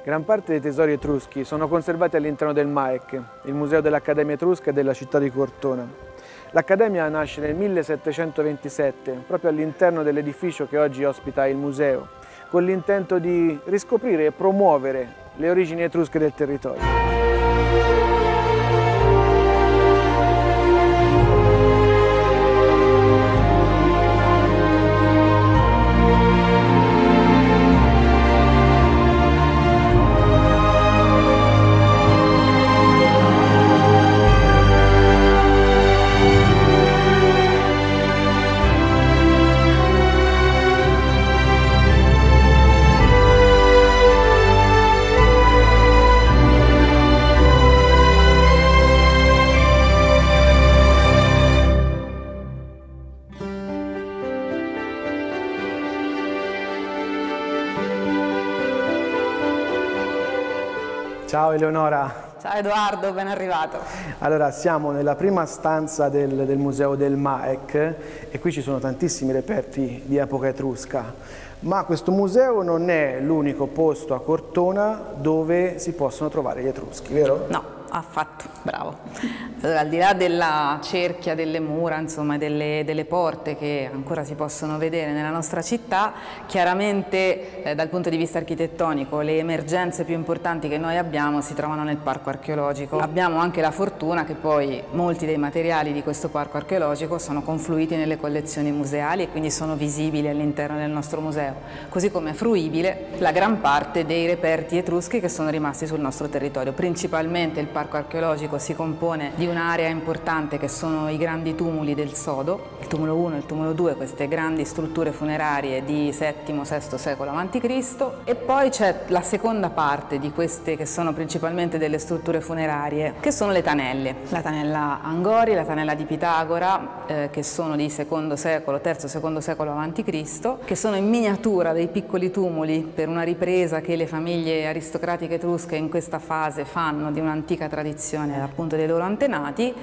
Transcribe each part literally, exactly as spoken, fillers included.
Gran parte dei tesori etruschi sono conservati all'interno del M A E C, il Museo dell'Accademia Etrusca della città di Cortona. L'Accademia nasce nel millesettecentoventisette, proprio all'interno dell'edificio che oggi ospita il museo, con l'intento di riscoprire e promuovere le origini etrusche del territorio. Ciao Eleonora. Ciao Edoardo, ben arrivato. Allora, siamo nella prima stanza del, del museo del M A E C e qui ci sono tantissimi reperti di epoca etrusca, ma questo museo non è l'unico posto a Cortona dove si possono trovare gli etruschi, vero? No, affatto, bravo. Allora, al di là della cerchia delle mura, insomma, delle, delle porte che ancora si possono vedere nella nostra città, chiaramente eh, dal punto di vista architettonico le emergenze più importanti che noi abbiamo si trovano nel parco archeologico. Abbiamo anche la fortuna che poi molti dei materiali di questo parco archeologico sono confluiti nelle collezioni museali e quindi sono visibili all'interno del nostro museo, così come è fruibile la gran parte dei reperti etruschi che sono rimasti sul nostro territorio. Principalmente il parco archeologico si compone di un'area importante che sono i grandi tumuli del Sodo, il tumulo uno e il tumulo due, queste grandi strutture funerarie di settimo sesto secolo avanti Cristo, e poi c'è la seconda parte di queste che sono principalmente delle strutture funerarie, che sono le tanelle. La tanella Angori, la tanella di Pitagora, eh, che sono di secondo secolo, terzo secondo secolo avanti Cristo, che sono in miniatura dei piccoli tumuli per una ripresa che le famiglie aristocratiche etrusche in questa fase fanno di un'antica tradizione appunto dei loro antenati.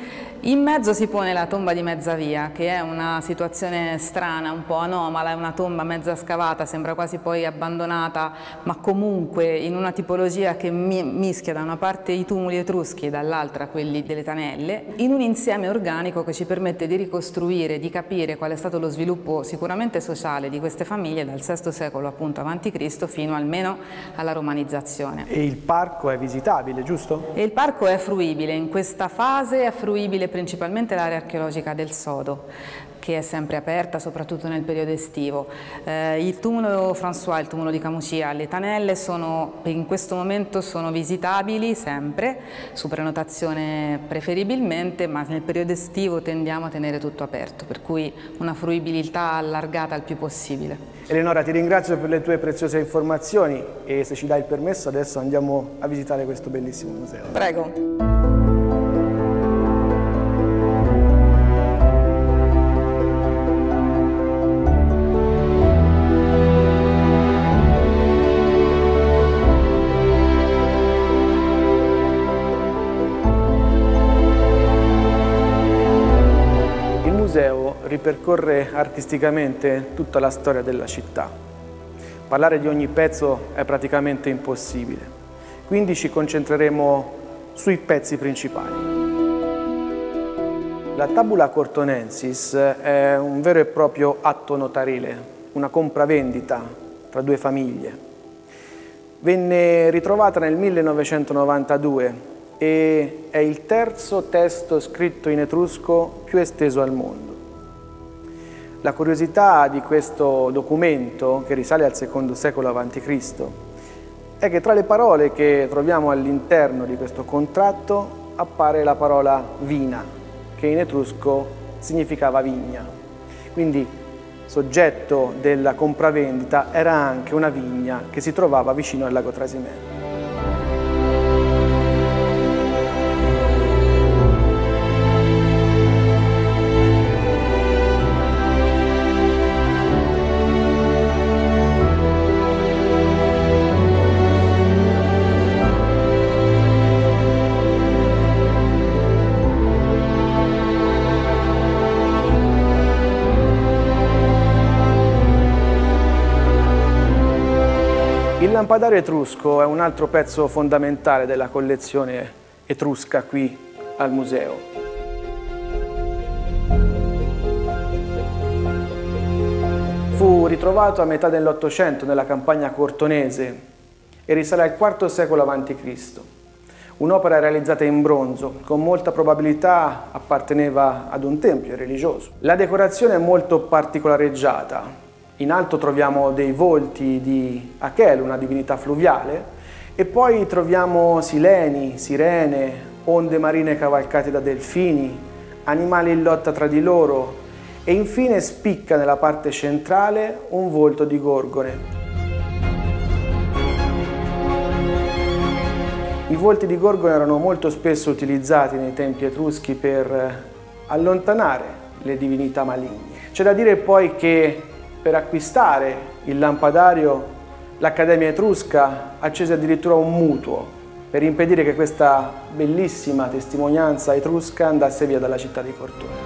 In mezzo si pone la tomba di Mezzavia, che è una situazione strana, un po' anomala, è una tomba mezza scavata, sembra quasi poi abbandonata, ma comunque in una tipologia che mischia da una parte i tumuli etruschi e dall'altra quelli delle tanelle, in un insieme organico che ci permette di ricostruire, di capire qual è stato lo sviluppo sicuramente sociale di queste famiglie dal sesto secolo appunto avanti Cristo fino almeno alla romanizzazione. E il parco è visitabile, giusto? E il parco è fruibile, in questa fase è fruibile principalmente l'area archeologica del Sodo, che è sempre aperta, soprattutto nel periodo estivo. Eh, il tumulo François, il tumulo di Camucia, le tanelle sono, in questo momento sono visitabili sempre, su prenotazione preferibilmente, ma nel periodo estivo tendiamo a tenere tutto aperto, per cui una fruibilità allargata il più possibile. Eleonora, ti ringrazio per le tue preziose informazioni e se ci dai il permesso adesso andiamo a visitare questo bellissimo museo. Prego. Il museo ripercorre artisticamente tutta la storia della città. Parlare di ogni pezzo è praticamente impossibile, quindi ci concentreremo sui pezzi principali. La Tabula Cortonensis è un vero e proprio atto notarile, una compravendita tra due famiglie. Venne ritrovata nel millenovecentonovantadue e è il terzo testo scritto in etrusco più esteso al mondo. La curiosità di questo documento, che risale al secondo secolo avanti Cristo, è che tra le parole che troviamo all'interno di questo contratto appare la parola vina, che in etrusco significava vigna. Quindi soggetto della compravendita era anche una vigna che si trovava vicino al lago Trasimeno. Il Il lampadario etrusco è un altro pezzo fondamentale della collezione etrusca qui al museo. Fu ritrovato a metà dell'Ottocento nella campagna cortonese e risale al quarto secolo avanti Cristo. Un'opera realizzata in bronzo, con molta probabilità apparteneva ad un tempio religioso. La decorazione è molto particolareggiata. In alto troviamo dei volti di Achele, una divinità fluviale, e poi troviamo sileni, sirene, onde marine cavalcate da delfini, animali in lotta tra di loro e infine spicca nella parte centrale un volto di gorgone. I volti di gorgone erano molto spesso utilizzati nei templi etruschi per allontanare le divinità maligne. C'è da dire poi che per acquistare il lampadario l'Accademia Etrusca accese addirittura un mutuo per impedire che questa bellissima testimonianza etrusca andasse via dalla città di Cortona.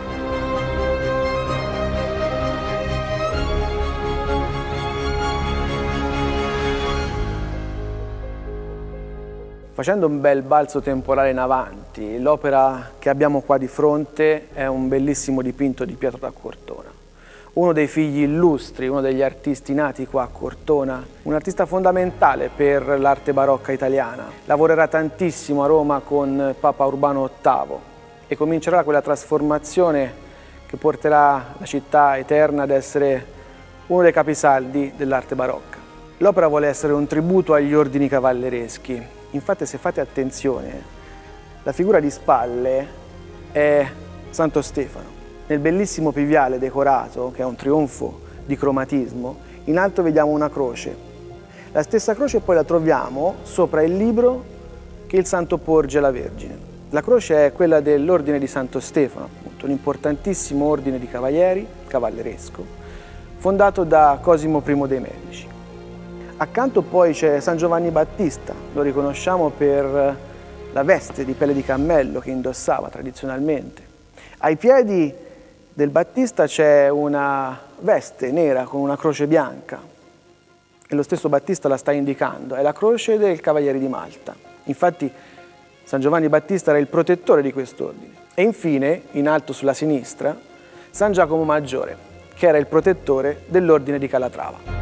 Facendo un bel balzo temporale in avanti, l'opera che abbiamo qua di fronte è un bellissimo dipinto di Pietro da Cortona, uno dei figli illustri, uno degli artisti nati qua a Cortona, un artista fondamentale per l'arte barocca italiana. Lavorerà tantissimo a Roma con Papa Urbano ottavo e comincerà quella trasformazione che porterà la città eterna ad essere uno dei capisaldi dell'arte barocca. L'opera vuole essere un tributo agli ordini cavallereschi. Infatti, se fate attenzione, la figura di spalle è Santo Stefano. Nel bellissimo piviale decorato, che è un trionfo di cromatismo, in alto vediamo una croce. La stessa croce poi la troviamo sopra il libro che il santo porge alla Vergine. La croce è quella dell'ordine di Santo Stefano, appunto, un importantissimo ordine di cavalieri, cavalleresco, fondato da Cosimo primo dei Medici. Accanto poi c'è San Giovanni Battista, lo riconosciamo per la veste di pelle di cammello che indossava tradizionalmente. Ai piedi del Battista c'è una veste nera con una croce bianca e lo stesso Battista la sta indicando, è la croce del Cavaliere di Malta. Infatti San Giovanni Battista era il protettore di quest'ordine. E infine, in alto sulla sinistra, San Giacomo Maggiore, che era il protettore dell'ordine di Calatrava.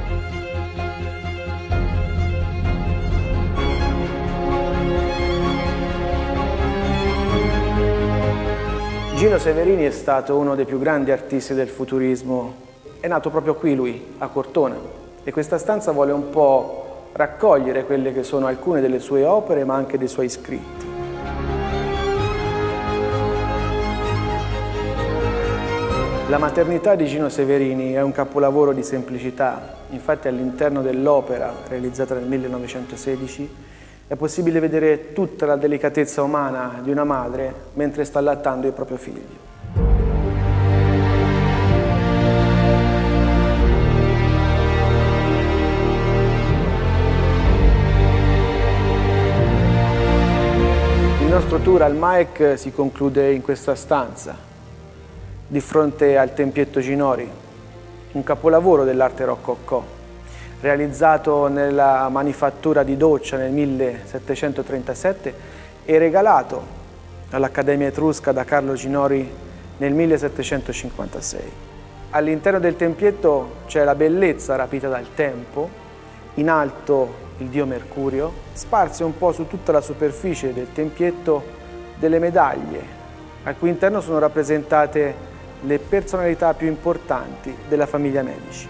Gino Severini è stato uno dei più grandi artisti del futurismo. È nato proprio qui lui, a Cortona, e questa stanza vuole un po' raccogliere quelle che sono alcune delle sue opere, ma anche dei suoi scritti. La maternità di Gino Severini è un capolavoro di semplicità. Infatti all'interno dell'opera, realizzata nel millenovecentosedici, è possibile vedere tutta la delicatezza umana di una madre mentre sta allattando il proprio figlio. Il nostro tour al M A E C si conclude in questa stanza, di fronte al tempietto Ginori, un capolavoro dell'arte rococò, realizzato nella manifattura di Doccia nel millesettecentotrentasette e regalato all'Accademia Etrusca da Carlo Ginori nel millesettecentocinquantasei. All'interno del tempietto c'è la bellezza rapita dal tempo, in alto il dio Mercurio, sparse un po' su tutta la superficie del tempietto delle medaglie, al cui interno sono rappresentate le personalità più importanti della famiglia Medici.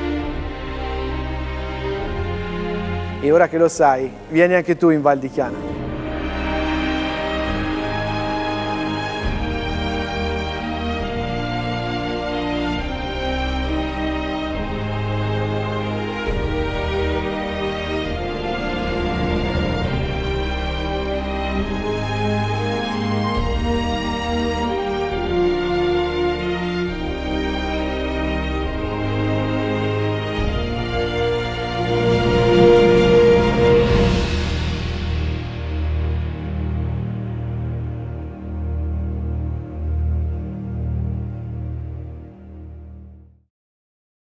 E ora che lo sai, vieni anche tu in Val di Chiana.